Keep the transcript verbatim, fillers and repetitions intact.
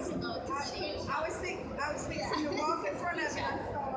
I, I was think I was fixing to walk in front of you. I saw